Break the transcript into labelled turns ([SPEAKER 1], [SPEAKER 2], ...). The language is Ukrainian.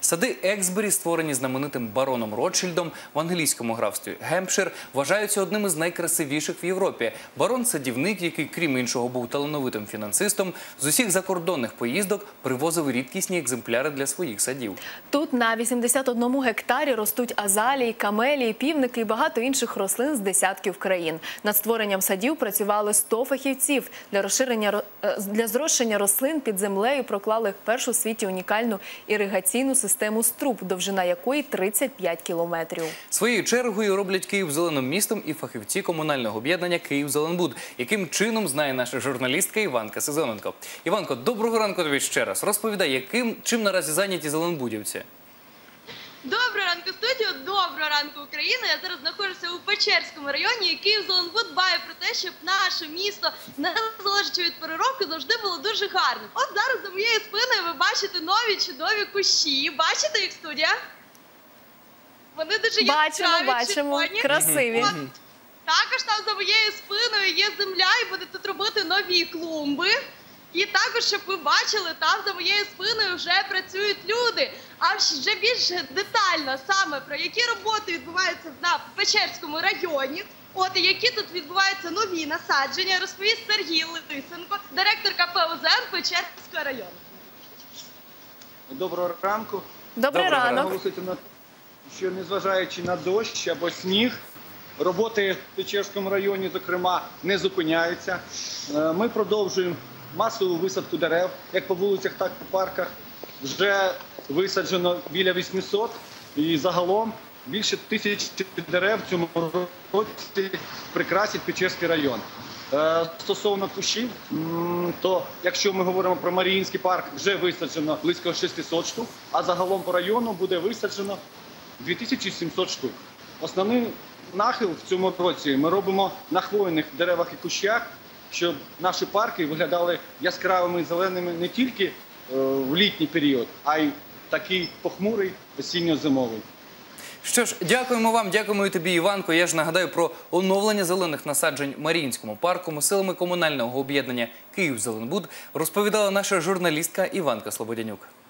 [SPEAKER 1] Сади Ексбері, створені знаменитим бароном Ротшильдом в англійському графстві Гемпшир, вважаються одним із найкрасивіших в Європі. Барон – садівник, який, крім іншого, був талановитим фінансистом, з усіх закордонних поїздок привозив рідкісні екземпляри для своїх садів.
[SPEAKER 2] Тут на 81 гектарі ростуть азалії, камелії, півники і багато інших рослин з десятків країн. Над створенням садів працювали 100 фахівців. Для зрощення рослин під землею проклали першу у світі унікальну іригаційну систему з труб, довжина якої 35 кілометрів.
[SPEAKER 1] Своєю чергою роблять Київ зеленим містом і фахівці комунального об'єднання «Київзеленбуд», яким чином знає наша журналістка Іванка Сезоненко. Іванко, доброго ранку тобі ще раз. Розповідай, чим наразі зайняті зеленбудівці?
[SPEAKER 3] Доброго ранку, студію, доброго ранку, Україна. Я зараз знаходжуся у Печерському районі, і Київзеленбуд дбає про те, щоб наше місто, незалежно від пори року, завжди було дуже гарним. От зараз за моєю спиною ви бачите нові чудові кущі. Бачите їх, студія? Вони дуже яскраві,
[SPEAKER 2] бачимо, красиві.
[SPEAKER 3] Також там за моєю спиною є земля, і буде тут робити нові клумби. І також, щоб ви бачили, там за моєю спиною вже працюють люди. А вже більш детально саме про які роботи відбуваються на Печерському районі, і які тут відбуваються нові насадження, розповість Сергій Лисенко, директор КП УЗЕН Печерського району.
[SPEAKER 4] Доброго ранку.
[SPEAKER 2] Добрий ранок.
[SPEAKER 4] Наголосити на те, що незважаючи на дощ або сніг, роботи в Печерському районі, зокрема, не зупиняються. Ми продовжуємо масову висадку дерев, як по вулицях, так і по парках. Вже висаджено біля 800 і загалом більше 1000 дерев в цьому році прикрасять Печерський район. Стосовно кущів, то якщо ми говоримо про Маріїнський парк, вже висаджено близько 600 штук, а загалом по району буде висаджено 2700 штук. Основний нахил в цьому році ми робимо на хвойних деревах і кущах, щоб наші парки виглядали яскравими і зеленими не тільки в літній період, а й такий похмурий осінньо-зимовий.
[SPEAKER 1] Що ж, дякуємо вам, дякуємо і тобі, Іванко. Я ж нагадаю про оновлення зелених насаджень в Маріїнському парку силами комунального об'єднання «Київзеленбуд» розповідала наша журналістка Іванка Слободянюк.